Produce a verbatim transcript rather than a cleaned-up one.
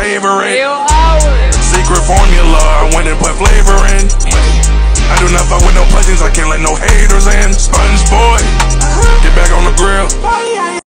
savor it. Secret formula, I went and put flavor in. I do not fuck with no pussies, I can't let no haters in. Sponge boy, get back on the grill.